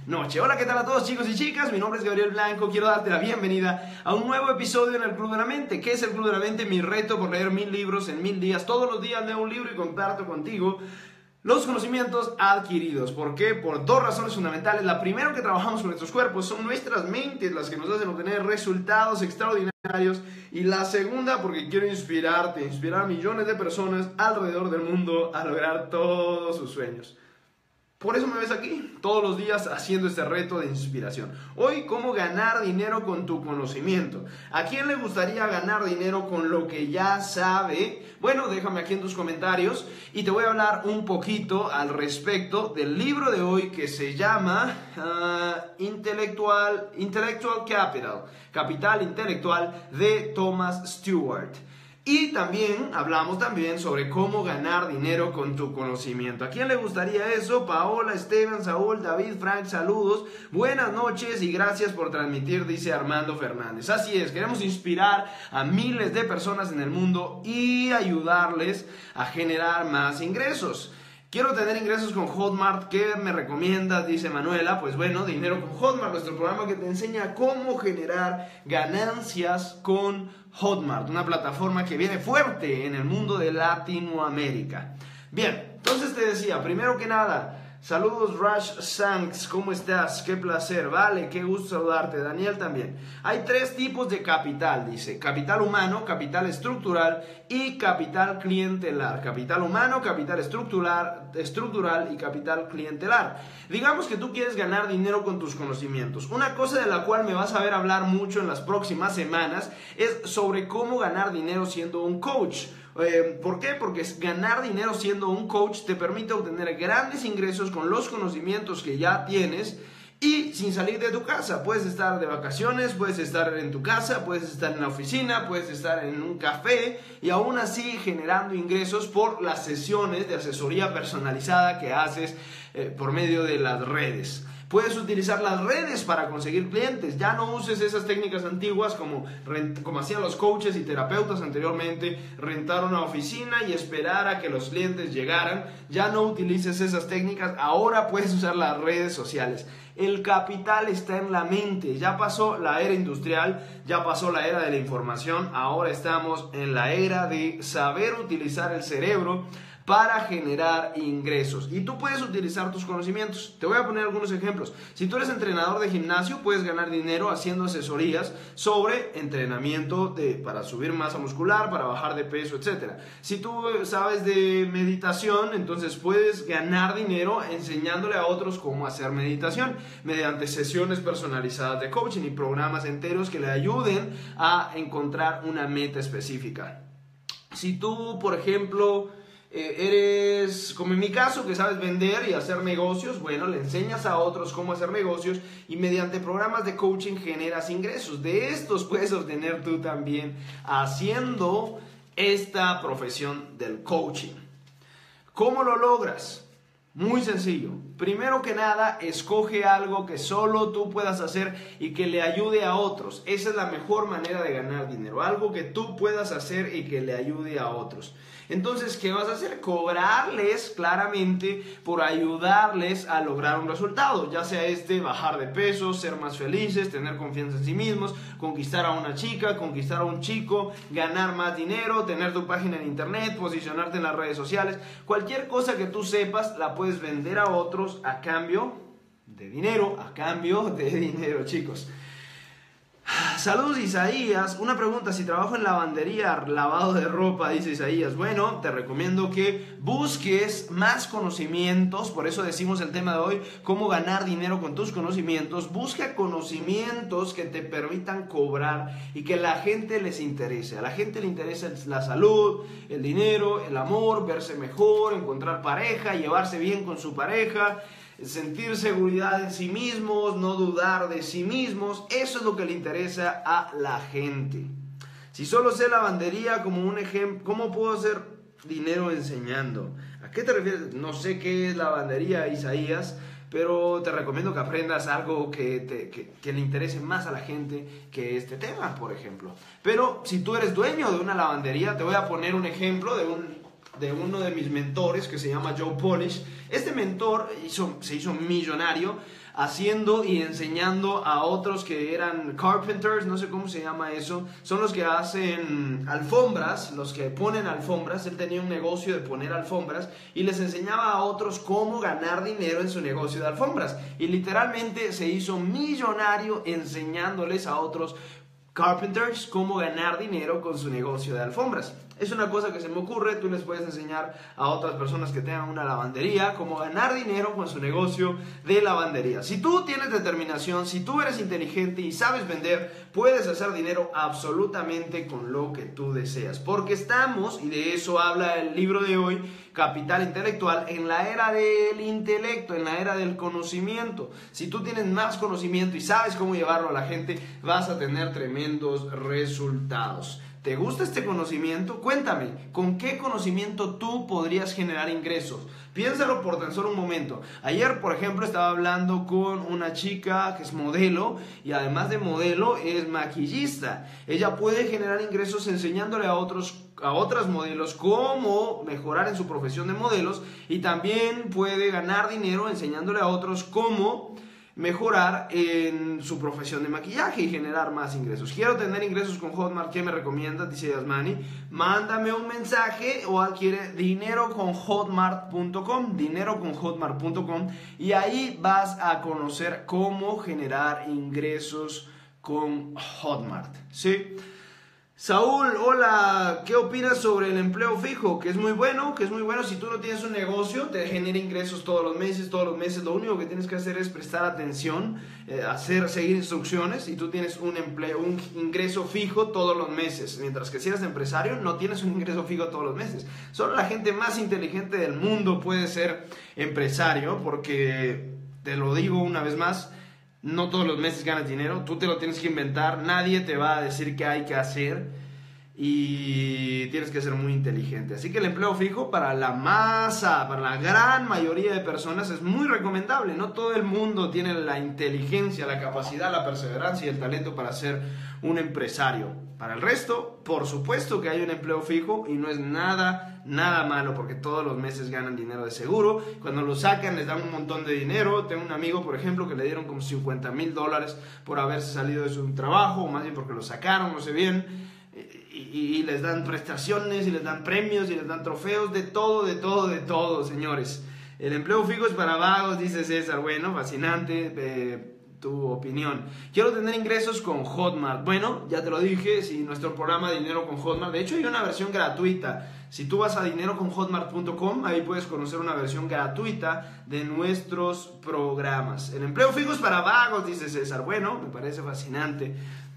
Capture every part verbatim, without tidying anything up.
noche. Hola, ¿qué tal a todos, chicos y chicas? Mi nombre es Gabriel Blanco. Quiero darte la bienvenida a un nuevo episodio en el Club de la Mente. ¿Qué es el Club de la Mente? Mi reto por leer mil libros en mil días. Todos los días leo un libro y comparto contigo los conocimientos adquiridos. ¿Por qué? Por dos razones fundamentales. La primera, que trabajamos con nuestros cuerpos, son nuestras mentes las que nos hacen obtener resultados extraordinarios. Y la segunda, porque quiero inspirarte, inspirar a millones de personas alrededor del mundo a lograr todos sus sueños. Por eso me ves aquí, todos los días haciendo este reto de inspiración. Hoy, ¿cómo ganar dinero con tu conocimiento? ¿A quién le gustaría ganar dinero con lo que ya sabe? Bueno, déjame aquí en tus comentarios y te voy a hablar un poquito al respecto del libro de hoy que se llama uh, Intellectual, Intellectual Capital, Capital Intelectual de Thomas Stewart. Y también hablamos también sobre cómo ganar dinero con tu conocimiento. ¿A quién le gustaría eso? Paola, Esteban, Saúl, David, Frank, saludos. Buenas noches y gracias por transmitir, dice Armando Fernández. Así es, queremos inspirar a miles de personas en el mundo y ayudarles a generar más ingresos. Quiero tener ingresos con Hotmart. ¿Qué me recomiendas? Dice Manuela. Pues bueno, Dinero con Hotmart, nuestro programa que te enseña cómo generar ganancias con Hotmart, una plataforma que viene fuerte en el mundo de Latinoamérica. Bien, entonces te decía, primero que nada, saludos Rush Sanks, ¿cómo estás? Qué placer, vale, qué gusto saludarte. Daniel también. Hay tres tipos de capital, dice: capital humano, capital estructural y capital clientelar. Capital humano, capital estructural, estructural y capital clientelar. Digamos que tú quieres ganar dinero con tus conocimientos. Una cosa de la cual me vas a ver hablar mucho en las próximas semanas es sobre cómo ganar dinero siendo un coach. Eh, ¿Por qué? Porque ganar dinero siendo un coach te permite obtener grandes ingresos con los conocimientos que ya tienes y sin salir de tu casa. Puedes estar de vacaciones, puedes estar en tu casa, puedes estar en la oficina, puedes estar en un café y aún así generando ingresos por las sesiones de asesoría personalizada que haces eh, por medio de las redes. Puedes utilizar las redes para conseguir clientes. Ya no uses esas técnicas antiguas como, como hacían los coaches y terapeutas anteriormente, rentar una oficina y esperar a que los clientes llegaran. Ya no utilices esas técnicas. Ahora puedes usar las redes sociales. El capital está en la mente. Ya pasó la era industrial, ya pasó la era de la información. Ahora estamos en la era de saber utilizar el cerebro para generar ingresos. Y tú puedes utilizar tus conocimientos. Te voy a poner algunos ejemplos. Si tú eres entrenador de gimnasio, puedes ganar dinero haciendo asesorías sobre entrenamiento de, para subir masa muscular, para bajar de peso, etcétera. Si tú sabes de meditación, entonces puedes ganar dinero enseñándole a otros cómo hacer meditación mediante sesiones personalizadas de coaching y programas enteros que le ayuden a encontrar una meta específica. Si tú, por ejemplo, Eh, eres, como en mi caso, que sabes vender y hacer negocios, bueno, le enseñas a otros cómo hacer negocios y mediante programas de coaching generas ingresos. De estos puedes obtener tú también haciendo esta profesión del coaching. ¿Cómo lo logras? Muy sencillo. Primero que nada, escoge algo que solo tú puedas hacer y que le ayude a otros. Esa es la mejor manera de ganar dinero. Algo que tú puedas hacer y que le ayude a otros. Entonces, ¿qué vas a hacer? Cobrarles claramente por ayudarles a lograr un resultado. Ya sea este, bajar de peso, ser más felices, tener confianza en sí mismos, conquistar a una chica, conquistar a un chico, ganar más dinero, tener tu página en internet, posicionarte en las redes sociales. Cualquier cosa que tú sepas la puedes vender a otros a cambio de dinero, a cambio de dinero, chicos. Saludos Isaías, una pregunta: si trabajo en lavandería, lavado de ropa, dice Isaías. Bueno, te recomiendo que busques más conocimientos, por eso decimos el tema de hoy, cómo ganar dinero con tus conocimientos. Busca conocimientos que te permitan cobrar y que la gente les interese. A la gente le interesa la salud, el dinero, el amor, verse mejor, encontrar pareja, llevarse bien con su pareja, sentir seguridad en sí mismos, no dudar de sí mismos. Eso es lo que le interesa a la gente. Si solo sé lavandería como un ejemplo, ¿cómo puedo hacer dinero enseñando? ¿A qué te refieres? No sé qué es lavandería, Isaías, pero te recomiendo que aprendas algo que, te, que, que le interese más a la gente que este tema, por ejemplo. Pero si tú eres dueño de una lavandería, te voy a poner un ejemplo de un de uno de mis mentores que se llama Joe Polish. Este mentor hizo, se hizo millonario haciendo y enseñando a otros que eran carpenters, no sé cómo se llama eso, son los que hacen alfombras, los que ponen alfombras. Él tenía un negocio de poner alfombras y les enseñaba a otros cómo ganar dinero en su negocio de alfombras, y literalmente se hizo millonario enseñándoles a otros carpenters cómo ganar dinero con su negocio de alfombras. Es una cosa que se me ocurre. Tú les puedes enseñar a otras personas que tengan una lavandería cómo ganar dinero con su negocio de lavandería. Si tú tienes determinación, si tú eres inteligente y sabes vender, puedes hacer dinero absolutamente con lo que tú deseas, porque estamos, y de eso habla el libro de hoy, Capital Intelectual, en la era del intelecto, en la era del conocimiento. Si tú tienes más conocimiento y sabes cómo llevarlo a la gente, vas a tener tremendos resultados. ¿Te gusta este conocimiento? Cuéntame, ¿con qué conocimiento tú podrías generar ingresos? Piénsalo por tan solo un momento. Ayer, por ejemplo, estaba hablando con una chica que es modelo, y además de modelo es maquillista. Ella puede generar ingresos enseñándole a otros a otras modelos cómo mejorar en su profesión de modelos, y también puede ganar dinero enseñándole a otros cómo mejorar en su profesión de maquillaje y generar más ingresos. Quiero tener ingresos con Hotmart, ¿qué me recomiendas? Dice Yasmani. Mándame un mensaje o adquiere dinero con hotmart punto com, dinero con hotmart punto com, y ahí vas a conocer cómo generar ingresos con Hotmart, ¿sí? Saúl, hola, ¿qué opinas sobre el empleo fijo? Que es muy bueno, que es muy bueno. Si tú no tienes un negocio, te genera ingresos todos los meses, todos los meses. Lo único que tienes que hacer es prestar atención, eh, hacer, seguir instrucciones, y tú tienes un empleo, un ingreso fijo todos los meses. Mientras que si eres empresario, no tienes un ingreso fijo todos los meses. Solo la gente más inteligente del mundo puede ser empresario, porque, te lo digo una vez más, no todos los meses ganas dinero, tú te lo tienes que inventar, nadie te va a decir qué hay que hacer, y tienes que ser muy inteligente. Así que el empleo fijo para la masa, para la gran mayoría de personas es muy recomendable. No todo el mundo tiene la inteligencia, la capacidad, la perseverancia y el talento para ser un empresario. Para el resto, por supuesto que hay un empleo fijo, y no es nada, nada malo, porque todos los meses ganan dinero de seguro. Cuando lo sacan les dan un montón de dinero. Tengo un amigo, por ejemplo, que le dieron como cincuenta mil dólares por haberse salido de su trabajo, o más bien porque lo sacaron, no sé bien, y, y, y les dan prestaciones, y les dan premios, y les dan trofeos, de todo, de todo, de todo, señores. El empleo fijo es para vagos, dice César. Bueno, fascinante. Eh, tu opinión. Quiero tener ingresos con Hotmart. Bueno, ya te lo dije, si nuestro programa Dinero con Hotmart, de hecho hay una versión gratuita. Si tú vas a dinero con hotmart punto com, ahí puedes conocer una versión gratuita de nuestros programas. El empleo fijo es para vagos, dice César. Bueno, me parece fascinante.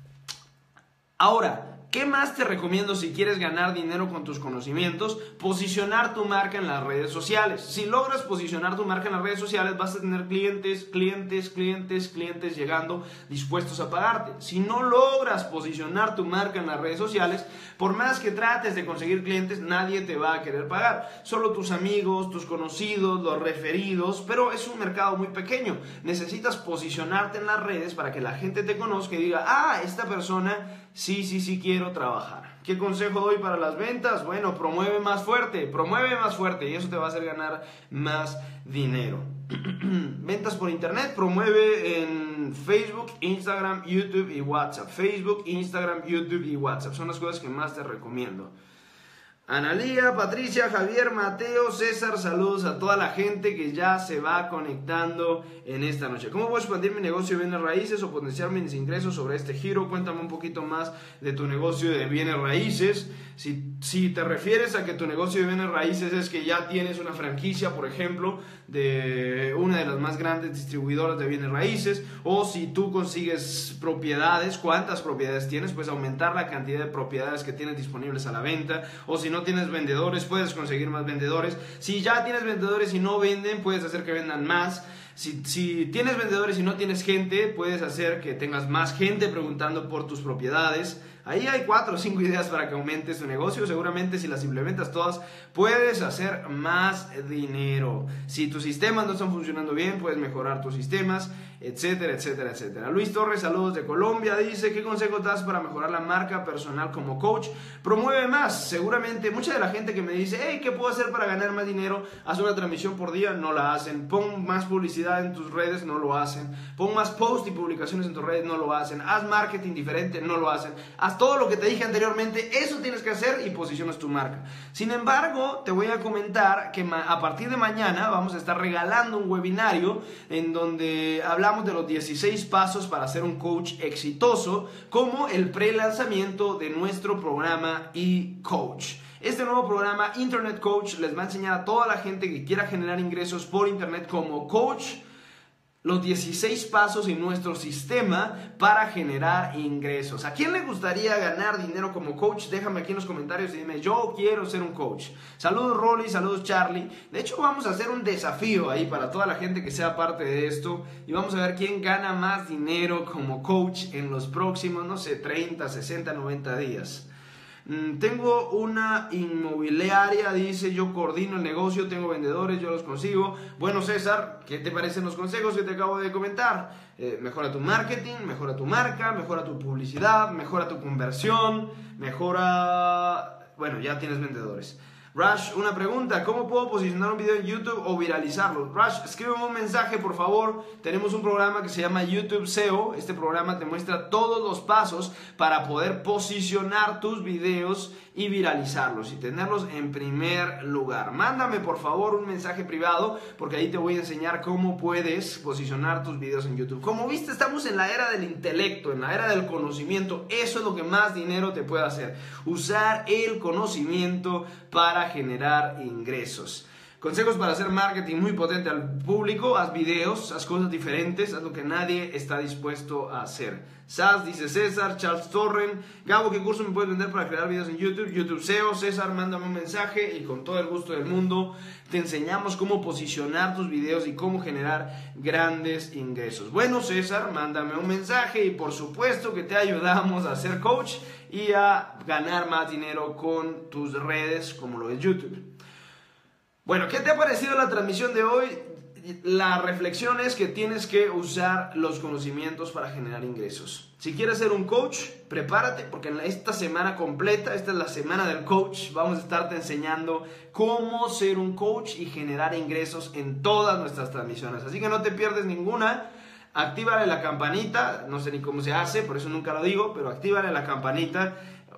Ahora, ¿qué más te recomiendo si quieres ganar dinero con tus conocimientos? Posicionar tu marca en las redes sociales. Si logras posicionar tu marca en las redes sociales, vas a tener clientes, clientes, clientes, clientes llegando dispuestos a pagarte. Si no logras posicionar tu marca en las redes sociales, por más que trates de conseguir clientes, nadie te va a querer pagar. Solo tus amigos, tus conocidos, los referidos, pero es un mercado muy pequeño. Necesitas posicionarte en las redes para que la gente te conozca y diga, ah, esta persona sí, sí, sí quiero trabajar. ¿Qué consejo doy para las ventas? Bueno, promueve más fuerte, promueve más fuerte, y eso te va a hacer ganar más dinero. Ventas por internet, promueve en Facebook, Instagram, YouTube y WhatsApp. Facebook, Instagram, YouTube y WhatsApp son las cosas que más te recomiendo. Analía, Patricia, Javier, Mateo, César, saludos a toda la gente que ya se va conectando en esta noche. ¿Cómo puedo expandir mi negocio de bienes raíces o potenciar mis ingresos sobre este giro? Cuéntame un poquito más de tu negocio de bienes raíces. Si, si te refieres a que tu negocio de bienes raíces es que ya tienes una franquicia, por ejemplo, de una de las más grandes distribuidoras de bienes raíces, o si tú consigues propiedades, ¿cuántas propiedades tienes? Puedes aumentar la cantidad de propiedades que tienes disponibles a la venta. O si no tienes vendedores, puedes conseguir más vendedores. Si ya tienes vendedores y no venden, puedes hacer que vendan más. Si, si tienes vendedores y no tienes gente, puedes hacer que tengas más gente preguntando por tus propiedades. Ahí hay cuatro o cinco ideas para que aumentes tu negocio. Seguramente si las implementas todas, puedes hacer más dinero. Si tus sistemas no están funcionando bien, puedes mejorar tus sistemas, etcétera, etcétera, etcétera. Luis Torres, saludos de Colombia, dice: ¿qué consejos das para mejorar la marca personal como coach? Promueve más. Seguramente mucha de la gente que me dice: hey, ¿qué puedo hacer para ganar más dinero? Haz una transmisión por día, no la hacen. Pon más publicidad en tus redes, no lo hacen. Pon más posts y publicaciones en tus redes, no lo hacen. Haz marketing diferente, no lo hacen. Haz todo lo que te dije anteriormente, eso tienes que hacer y posicionas tu marca. Sin embargo, te voy a comentar que a partir de mañana vamos a estar regalando un webinario en donde hablamos de los dieciséis pasos para ser un coach exitoso, como el pre-lanzamiento de nuestro programa eCoach. Este nuevo programa Internet Coach les va a enseñar a toda la gente que quiera generar ingresos por internet como coach los dieciséis pasos en nuestro sistema para generar ingresos. ¿A quién le gustaría ganar dinero como coach? Déjame aquí en los comentarios y dime: yo quiero ser un coach. Saludos Rolly, saludos Charlie. De hecho, vamos a hacer un desafío ahí para toda la gente que sea parte de esto y vamos a ver quién gana más dinero como coach en los próximos, no sé, treinta, sesenta, noventa días. Tengo una inmobiliaria, dice: yo coordino el negocio, tengo vendedores, yo los consigo. Bueno, César, ¿qué te parecen los consejos que te acabo de comentar? Eh, mejora tu marketing, mejora tu marca, mejora tu publicidad, mejora tu conversión, mejora... Bueno, ya tienes vendedores. Rush, una pregunta: ¿cómo puedo posicionar un video en YouTube o viralizarlo? Rush, escríbeme un mensaje, por favor. Tenemos un programa que se llama YouTube S E O. Este programa te muestra todos los pasos para poder posicionar tus videos y viralizarlos y tenerlos en primer lugar. Mándame, por favor, un mensaje privado, porque ahí te voy a enseñar cómo puedes posicionar tus videos en YouTube. Como viste, estamos en la era del intelecto, en la era del conocimiento. Eso es lo que más dinero te puede hacer: usar el conocimiento para generar ingresos. Consejos para hacer marketing muy potente al público: haz videos, haz cosas diferentes, haz lo que nadie está dispuesto a hacer. Sas, dice César. Charles Torren: Gabo, ¿qué curso me puedes vender para crear videos en YouTube? YouTube S E O. César, mándame un mensaje y con todo el gusto del mundo te enseñamos cómo posicionar tus videos y cómo generar grandes ingresos. Bueno, César, mándame un mensaje y por supuesto que te ayudamos a ser coach y a ganar más dinero con tus redes como lo es YouTube. Bueno, ¿qué te ha parecido la transmisión de hoy? La reflexión es que tienes que usar los conocimientos para generar ingresos. Si quieres ser un coach, prepárate, porque en esta semana completa, esta es la semana del coach, vamos a estarte enseñando cómo ser un coach y generar ingresos en todas nuestras transmisiones. Así que no te pierdes ninguna. Actívale la campanita, no sé ni cómo se hace, por eso nunca lo digo, pero actívale la campanita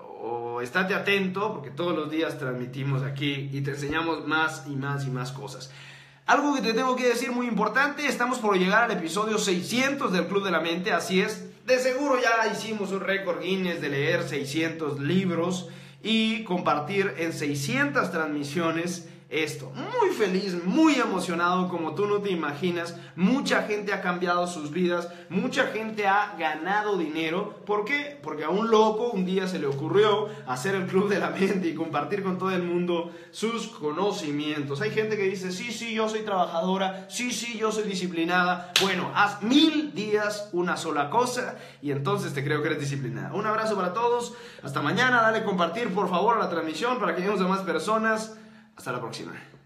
o estate atento, porque todos los días transmitimos aquí y te enseñamos más y más y más cosas. Algo que te tengo que decir muy importante: estamos por llegar al episodio seiscientos del Club de la Mente, así es. De seguro ya hicimos un récord Guinness de leer seiscientos libros y compartir en seiscientas transmisiones esto. Muy feliz, muy emocionado, como tú no te imaginas. Mucha gente ha cambiado sus vidas, mucha gente ha ganado dinero. ¿Por qué? Porque a un loco un día se le ocurrió hacer el Club de la Mente y compartir con todo el mundo sus conocimientos. Hay gente que dice: sí, sí, yo soy trabajadora, sí, sí, yo soy disciplinada. Bueno, haz mil días una sola cosa y entonces te creo que eres disciplinada. Un abrazo para todos, hasta mañana. Dale compartir por favor a la transmisión para que lleguemos a más personas. Hasta la próxima.